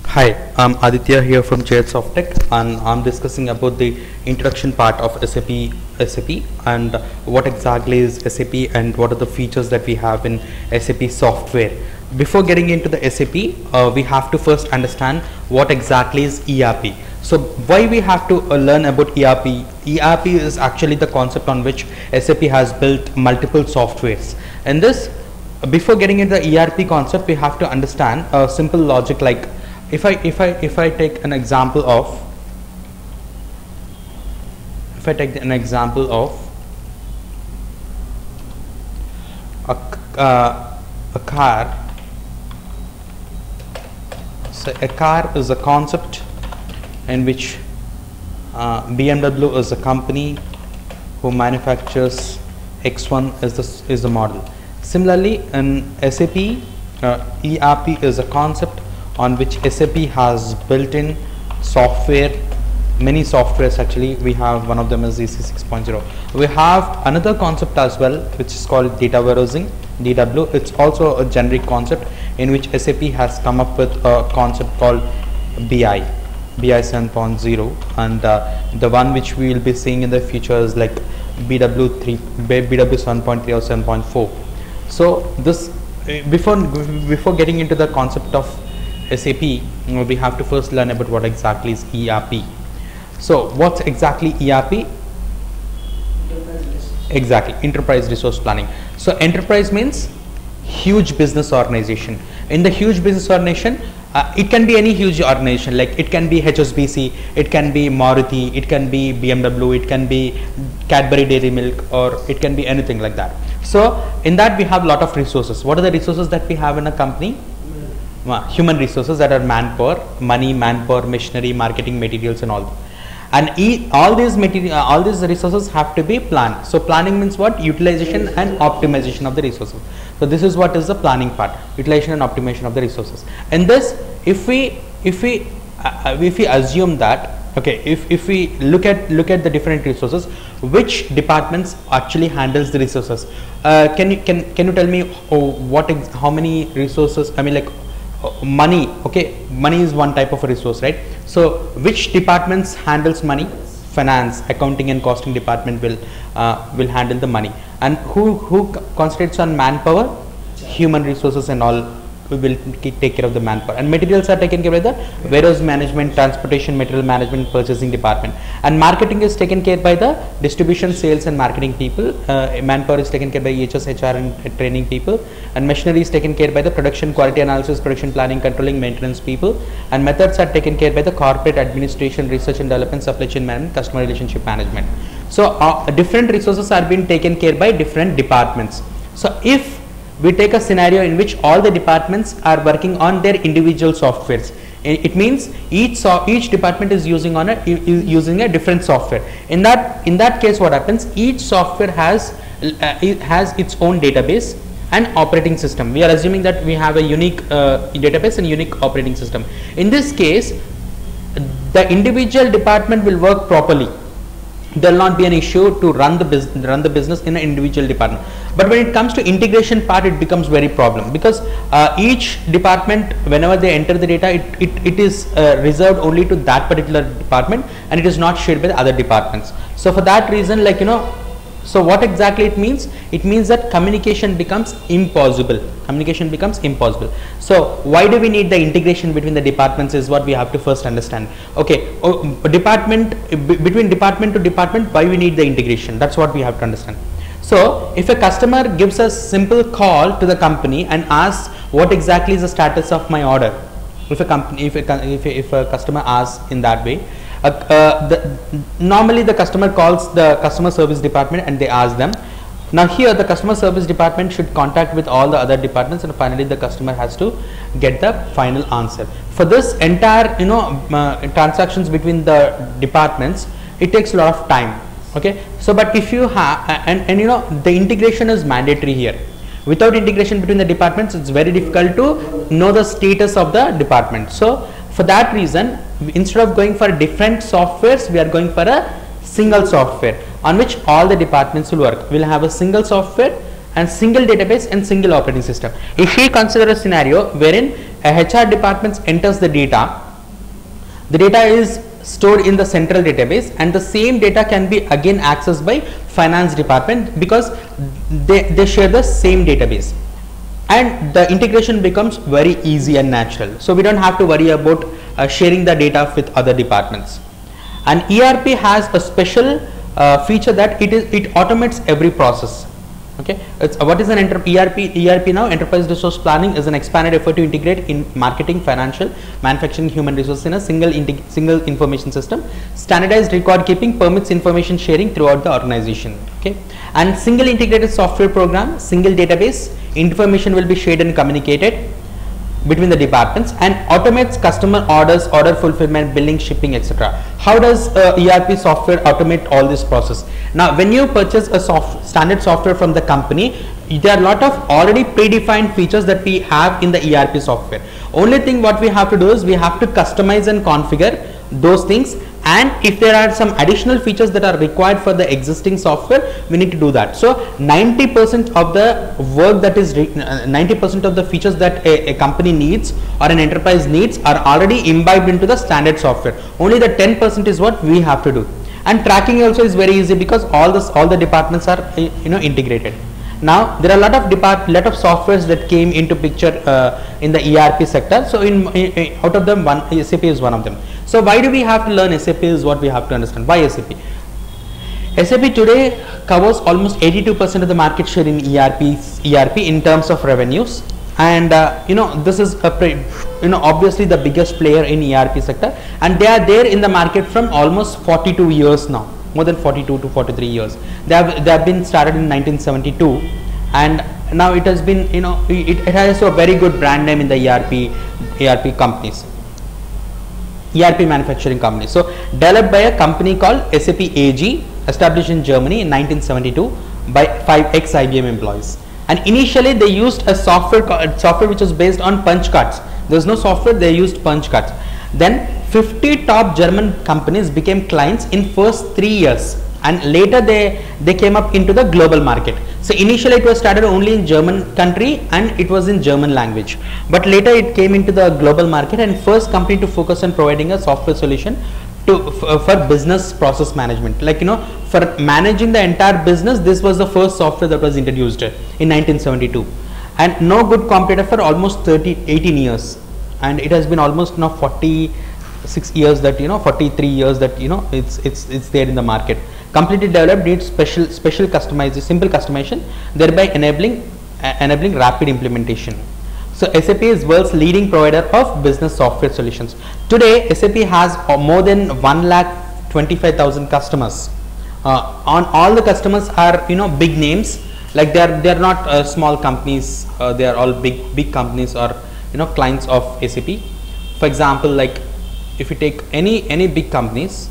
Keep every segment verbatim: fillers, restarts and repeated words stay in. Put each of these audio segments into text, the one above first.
Hi, I'm Aditya here from J H Softtech, and I'm discussing about the introduction part of S A P S A P and what exactly is S A P and what are the features that we have in S A P software. Before getting into the S A P, uh, we have to first understand what exactly is E R P. So why we have to uh, learn about E R P? E R P is actually the concept on which S A P has built multiple softwares. And this, before getting into the E R P concept, we have to understand a simple logic like If I if I if I take an example of if I take an example of a uh, a car, so a car is a concept in which uh, B M W is a company who manufactures X one is the is the model. Similarly, in S A P, uh, E R P is a concept on which S A P has built in software, many softwares actually. We have one of them is E C six point zero. We have another concept as well which is called data warehousing, D W. It's also a generic concept in which S A P has come up with a concept called B I, B I seven point zero, and uh, the one which we will be seeing in the future is like B W three, B W seven point three or seven point four. So this before before getting into the concept of S A P, we have to first learn about what exactly is E R P. So what's exactly E R P? Exactly, enterprise resource planning. So enterprise means huge business organization. In the huge business organization, uh, it can be any huge organization, like it can be H S B C, it can be Maruti, it can be B M W, it can be Cadbury Dairy Milk, or it can be anything like that. So in that we have lot of resources. What are the resources that we have in a company? Human resources, that are manpower, money, manpower, machinery, marketing, materials, and all. And e all these material, uh, all these resources have to be planned. So planning means what? Utilization and optimization of the resources. So this is what is the planning part: utilization and optimization of the resources. And this, if we if we uh, if we assume that, okay, if if we look at look at the different resources, which departments actually handles the resources? Uh, can you can can you tell me oh, what ex how many resources? I mean, like. Uh, money, okay, money is one type of a resource, right? So which departments handles money? Finance, accounting and costing department will uh, will handle the money. And who who concentrates on manpower? Human resources and all will take care of the manpower. And materials are taken care of by the warehouse management, transportation, material management, purchasing department. And marketing is taken care by the distribution, sales and marketing people. Uh, manpower is taken care by E H S, H R and uh, training people. And machinery is taken care by the production, quality analysis, production planning, controlling, maintenance people. And methods are taken care by the corporate administration, research and development, supply chain management, customer relationship management. So uh, different resources are being taken care by different departments. So if we take a scenario in which all the departments are working on their individual softwares, it means each so each department is using on a using a different software. In that in that case, what happens? Each software has uh, it has its own database and operating system. We are assuming that we have a unique uh, database and unique operating system. In this case, the individual department will work properly. There will not be an issue to run the business run the business in an individual department. But when it comes to integration part, it becomes very problem, because uh, each department, whenever they enter the data, it it, it is uh, reserved only to that particular department, and it is not shared by the other departments. So for that reason, like you know, so what exactly it means? It means that communication becomes impossible. Communication becomes impossible. So why do we need the integration between the departments is what we have to first understand. Okay, oh, department between department to department, why we need the integration? That's what we have to understand. So if a customer gives a simple call to the company and asks what exactly is the status of my order, if a company, if a, if a, if a customer asks in that way, uh, uh, the, normally the customer calls the customer service department and they ask them. Now here the customer service department should contact with all the other departments, and finally the customer has to get the final answer. For this entire you know uh, transactions between the departments, it takes a lot of time. Okay, so but if you have and, and you know the integration is mandatory here. Without integration between the departments, it's very difficult to know the status of the department. So for that reason, instead of going for different softwares, we are going for a single software on which all the departments will work. We'll have a single software and single database and single operating system. If we consider a scenario wherein a H R department enters the data, the data is stored in the central database, and the same data can be again accessed by finance department because they, they share the same database, and the integration becomes very easy and natural. So we don't have to worry about uh, sharing the data with other departments. And E R P has a special uh, feature that it is it automates every process. Okay, it's uh, what is an enter E R P? E R P now, enterprise resource planning, is an expanded effort to integrate in marketing, financial, manufacturing, human resources in a single single information system. Standardized record keeping permits information sharing throughout the organization. Okay, and single integrated software program, single database, information will be shared and communicated between the departments, and automates customer orders, order fulfillment, billing, shipping, et cetera. How does uh, E R P software automate all this process? Now, when you purchase a soft, standard software from the company, there are a lot of already predefined features that we have in the E R P software. Only thing what we have to do is we have to customize and configure those things, and if there are some additional features that are required for the existing software, we need to do that. So ninety percent of the work that is ninety percent of the features that a, a company needs or an enterprise needs are already imbibed into the standard software. Only the ten percent is what we have to do. And tracking also is very easy because all this all the departments are you know integrated. Now there are a lot of depart lot of softwares that came into picture uh, in the E R P sector. So in, in, in out of them, one S A P is one of them. So why do we have to learn S A P is what we have to understand. Why S A P? S A P today covers almost eighty-two percent of the market share in E R P E R P in terms of revenues, and uh, you know this is a pre, you know obviously the biggest player in E R P sector, and they are there in the market from almost forty-two years now. More than forty-two to forty-three years. They have they have been started in nineteen seventy-two, and now it has been you know it, it has a very good brand name in the E R P E R P companies, E R P manufacturing companies. So developed by a company called S A P A G, established in Germany in nineteen seventy-two by five ex I B M employees. And initially they used a software software which was based on punch cards. There was no software, they used punch cards. Then fifty top German companies became clients in first three years, and later they they came up into the global market. So initially it was started only in German country and it was in German language, but later it came into the global market, and first company to focus on providing a software solution to uh, for business process management. Like you know for managing the entire business, this was the first software that was introduced in nineteen seventy-two, and no good competitor for almost thirty eighteen years, and it has been almost now forty-six years that you know forty-three years that you know it's it's it's there in the market. Completely developed, needs special special customization, simple customization, thereby enabling uh, enabling rapid implementation. So S A P is world's leading provider of business software solutions. Today S A P has uh, more than one lakh twenty-five thousand customers. Uh, on all the customers are you know big names, like they are they are not uh, small companies, uh, they are all big big companies or you know clients of S A P. For example, like if you take any any big companies,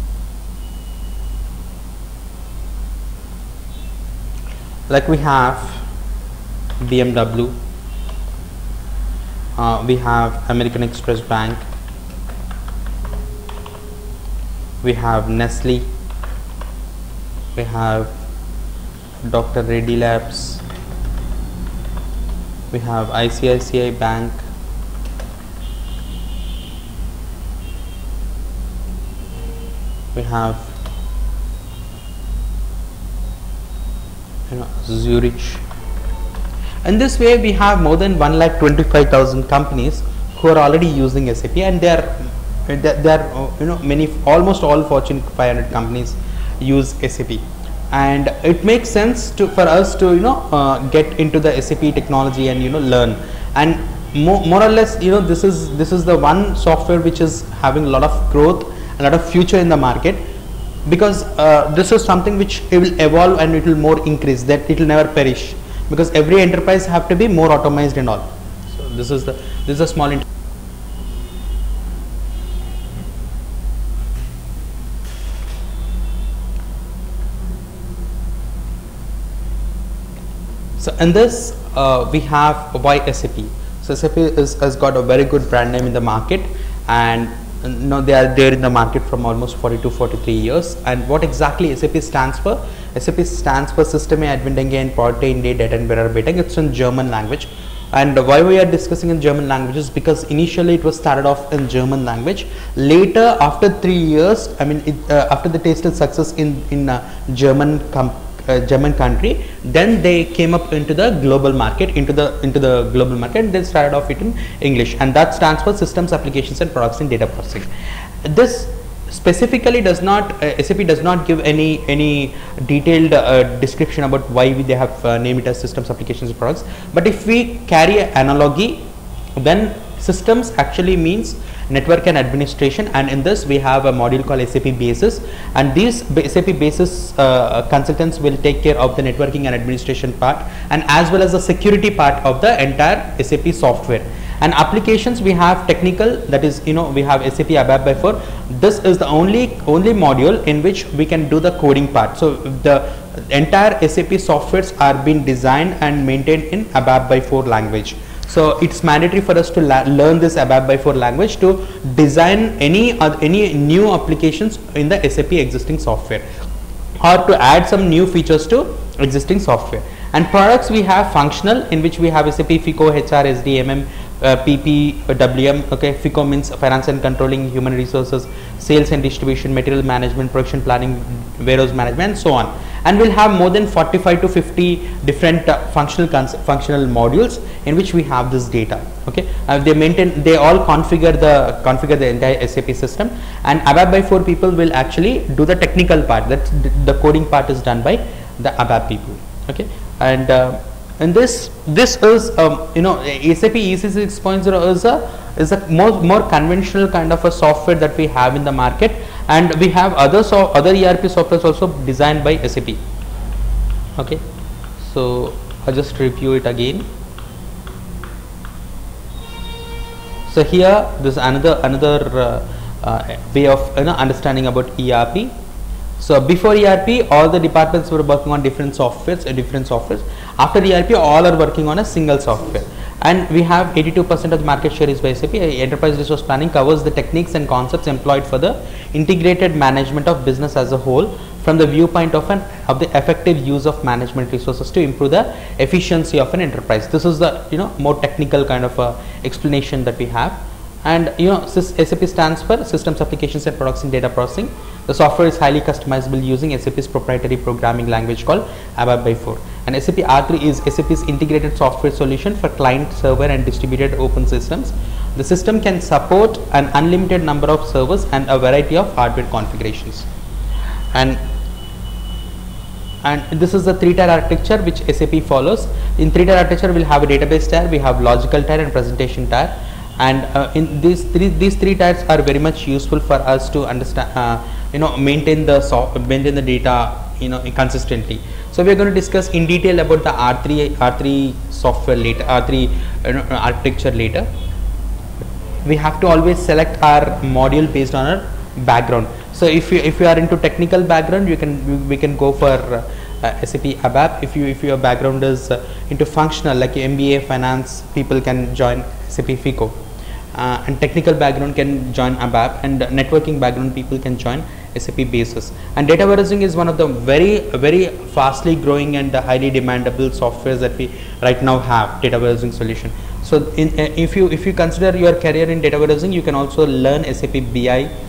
like we have B M W, uh, we have American Express Bank, we have Nestle, we have Doctor Reddy Labs, we have I C I C I Bank, we have you know Zurich. In this way we have more than one lakh twenty-five thousand companies who are already using S A P, and there are there are you know many almost all Fortune five hundred companies use S A P, and it makes sense to for us to you know uh, get into the S A P technology and you know learn, and more, more or less you know this is this is the one software which is having a lot of growth, a lot of future in the market, because uh, this is something which it will evolve and it will more increase, that it will never perish, because every enterprise have to be more automized and all. So this is the this is a small int so in this uh, we have why S A P. So S A P is, has got a very good brand name in the market, and you know, they are there in the market from almost forty to forty-three years. And what exactly S A P stands for? S A P stands for Systeme Advendinge and Porte Inde Daten Berer Betang. It's in German language. And why we are discussing in German languages, because initially it was started off in German language. Later, after three years, I mean, it, uh, after the tasted success in in uh, German com uh, German country, then they came up into the global market, into the into the global market. And they started off it in English, and that stands for Systems, Applications, and Products in Data Processing. This specifically does not uh, S A P does not give any any detailed uh, description about why we, they have uh, named it as Systems, Applications, and Products. But if we carry an analogy, then systems actually means network and administration, and in this we have a module called S A P Basis, and these S A P Basis uh, consultants will take care of the networking and administration part, and as well as the security part of the entire S A P software. And applications, we have technical, that is, you know, we have S A P ABAP by four. This is the only only module in which we can do the coding part. So the entire S A P softwares are being designed and maintained in ABAP by four language. So it's mandatory for us to learn this ABAP by four language to design any uh, any new applications in the S A P existing software, or to add some new features to existing software. And products, we have functional, in which we have S A P FICO, H R, S D, M M, uh, P P, uh, W M. Okay, FICO means finance and controlling, human resources, sales and distribution, material management, production planning, warehouse management, and so on. And we'll have more than forty-five to fifty different uh, functional functional modules in which we have this data. Okay, uh, they maintain, they all configure the configure the entire S A P system, and ABAP by four people will actually do the technical part. That the coding part is done by the ABAP people. Okay, and uh, and this this is um, you know, S A P E C C six point zero is a is a more more conventional kind of a software that we have in the market, and we have other so other E R P softwares also designed by S A P. Okay, so I'll just review it again. So here this is another another uh, uh, way of, you know, understanding about E R P. So before E R P, all the departments were working on different softwares, uh, different softwares. After E R P, all are working on a single software. And we have eighty-two percent of the market share is by S A P. Enterprise Resource Planning covers the techniques and concepts employed for the integrated management of business as a whole, from the viewpoint of an of the effective use of management resources to improve the efficiency of an enterprise. This is the, you know, more technical kind of a explanation that we have. And you know, S A P stands for Systems, Applications, and Products in Data Processing. The software is highly customizable using S A P's proprietary programming language called ABAP by four. And S A P R three is S A P's integrated software solution for client, server, and distributed open systems. The system can support an unlimited number of servers and a variety of hardware configurations. And and this is the three-tier architecture which S A P follows. In three-tier architecture, we'll have a database tier, we have logical tier, and presentation tier. And uh, in these three these three tiers are very much useful for us to understand, uh, you know, maintain the so maintain the data, you know, consistently. So we are going to discuss in detail about the R three R three software later, R three you know, architecture later. We have to always select our module based on our background. So if you if you are into technical background, you can we, we can go for uh, uh, S A P ABAP. If you if your background is uh, into functional, like M B A finance, people can join S A P FICO. Uh, and technical background can join ABAP, and networking background people can join S A P Basis. And data warehousing is one of the very very fastly growing and highly demandable softwares that we right now have, data warehousing solution. So in, uh, if you if you consider your career in data warehousing, you can also learn S A P B I,